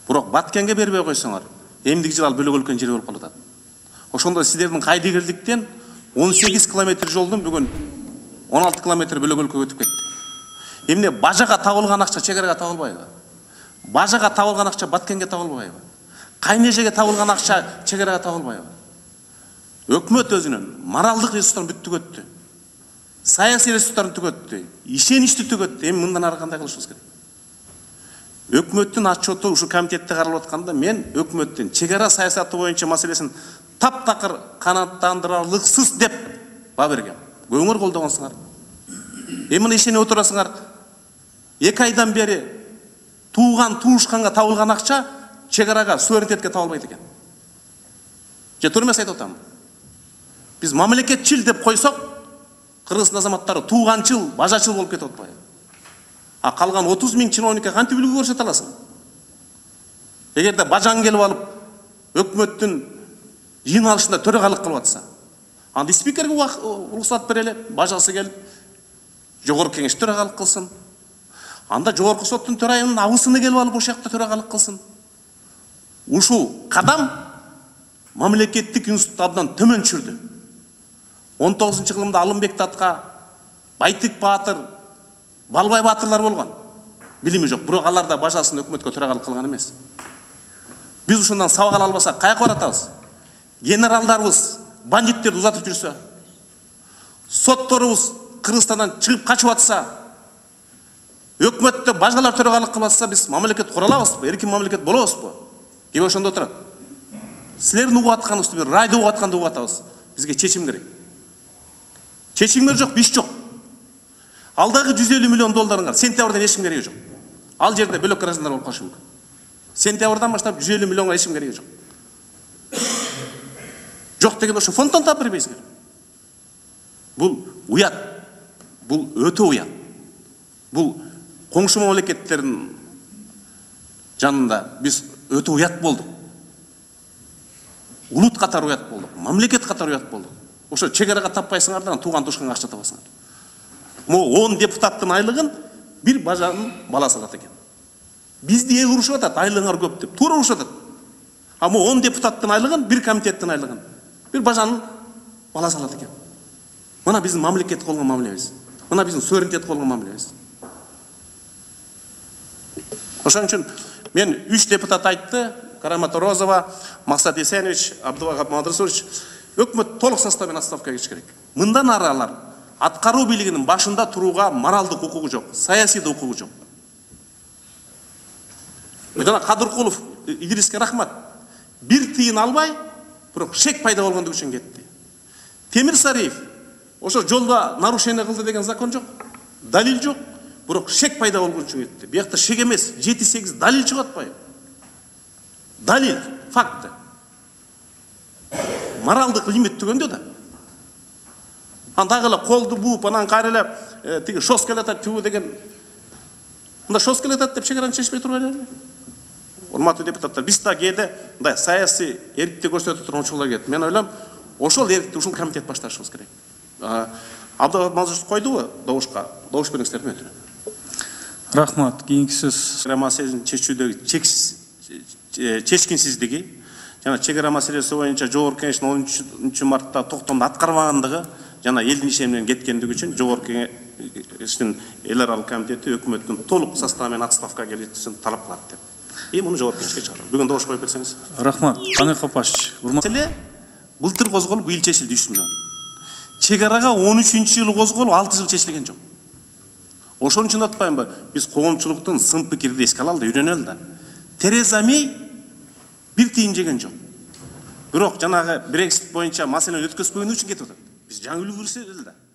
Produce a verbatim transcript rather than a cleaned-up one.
Бирок Баткенге бербей койсоңор, эмдиги жыл ал бөлөк өлкөнүн жери болуп калып атат. Ошондо сиздердин кайдыгерликтен он сегиз километр жолдун бүгүн он алты километр бөлөк өлкөгө өтүп кетти. Эмне бажага табылган акча чегарага табылбайбы? Бажага табылган акча Баткенге табылбайбы? Кайнежеге табылган акча чегарага табылбайбы? Өкмөт өзүнүн моралдык ресурстарын бүт түгөттү. Саясий ресурстарын түгөттү. Ишеничти түгөттү. Эми мындан ары кандай кылышыбыз керек? Өкмөттүн отчету ушу комитетте каралып атканда мен өкмөттүн чегара саясаты боюнча маселесин таптакыр канааттандырарлыксыз деп баа бергем. Көңүр колдогонсуңар. Эми муну ишенип отурасыңар. эки айдан бери тууган туушканга табылган акча чегарага суверенитетке табылбайт экен. Же туура эмес айтып атам. Биз мамлекетчил деп койсок, Кыргыздын азаматтары тууганчыл, бажачыл болуп кетип атпайбы? А калган отуз миң чиновникке кантип үлгү көрсөтө аласың? Эгерде бажаң келип алып, өкмөттүн жыйналышында төрагалык кылып атса, анда спикерге уруксат берели, бажасы келип, жогорку кеңеш төрагалык кылсын. Анда жогорку соттун төрайымынын абысыны келип алып, ошол жакта төрагалык кылсын. Ушул кадам мамлекеттик институтту абдан төмөн түшүрдү. он тогузунчу кылымда Алымбек Татка, Байтик Баатыр, Балбай Баатырлар болгон. Билими жок, бирок алар да бажасын өкмөткө төрагалык кылган эмес. Биз ушундан сабак ала албасак каяка баратабыз? Генералдарыбыз бандиттерди узатып жүрсө, сотторубуз Кыргызстандан чыгып качып атса, өкмөттө бажалар төрагалык кылып атса, биз мамлекет кура алабызбы? Эркин мамлекет болобузбу? Ким ошондо отурат? Силердин угуп атканыңызды бир райды угуп атканды угуп атабыз. Бизге чечим керек. Чечимдер жок, биш жок. Алдагы жүз элүү миллион долларыңар сентябрдан эч ким кереги жок. Ал жерде бөлөк граждандар болуп калышы мүмкүн. Сентябрдан баштап жүз элүү миллионго эч ким кереги жок. Жок деген ошо фонддон таап бербейсиңер. Бул уят. Бул өтө уят. Бул коңшу мамлекеттердин жанында биз өтө уят болдук. Улут катары уят болдук. Мамлекет катары уят болдук. Ошо чегарага таппайсыңардан тууган тушканга акча табасыңар. Могу он депутаттын айлыгын бир бажанын баласы алат экен. Бизди эл урушуп атат, айлыгыңар көп деп. Туура урушуп атат. А могу он депутаттын айлыгын, бир комитеттин айлыгын бир бажанын баласы алат экен. Мына биздин мамлекет колгон мамилебиз. Мына биздин суверенитет колгон мамилебиз. Ошон үчүн мен үч депутат айтты: Карамата Розова, Максат Есенович, Абдувагап Мадрасович. Өкмөт толук составмен отставкага кетиш керек. Мындан ары алар аткаруу бийлигинин башында турууга моралдык укугу жок, саясий да укугу жок. Жана Кадыркулов Идриске рахмат. Бир тыйын албай, бирок шек пайда болгондугу үчүн кетти. Темир Сариев ошо жолдо нарушение кылды деген закон жок, далил жок, бирок шек пайда болгон үчүн кетти. Биякта шек эмес, жети сегиз далил чыгып атпайбы? Далил, факты. Моралдык лимит түгөндө да. Андагы эле колду бууп, анан кайра эле тиги шос келатат түбү деген. Мында шос келатат деп чегараны чечпей турган эле. Урматтуу депутаттар, биз да кээде мындай саясий эркиндик көрсөтүп турган учурлар кетти. Мен ойлойм, ошол эркиндикти ушул комитет башташыбыз керек. Абдулла Мазуш койдубу добушка? Добуш бериңиздер өтүнөм. Рахмат. Кийинки сөз чегара маселесин чечүүдөгү чексиз чечкинсиздиги жана чегара маселеси боюнча жогорку кеңештин онунчу мартта токтомду аткарбагандыгы жана элдин иши менен кеткендиги үчүн жогорку кеңештин эл аралык комитети өкмөттүн толук составы менен отставкага кетүүсүн талап кылат деп. И муну жогорку кеңешке чыгарат. Бүгүн добуш коюп берсеңиз. Рахмат. Кандай Копашевич. Маселе былтыр козголуп, быйыл чечилди үч миллион. Чегарага он үчүнчү жылы козголуп, алты жыл чечилген жок. Ошон үчүн атпаймынбы? Биз коомчулуктун сын пикирди эске алалы да, үйрөнөлү да. Тереза Мей бир тыйын жеген жок. Бирок жанагы Брексит боюнча маселени өткөзбөгөн үчүн кетип атат. Биз жаңы үлгүрсөз да.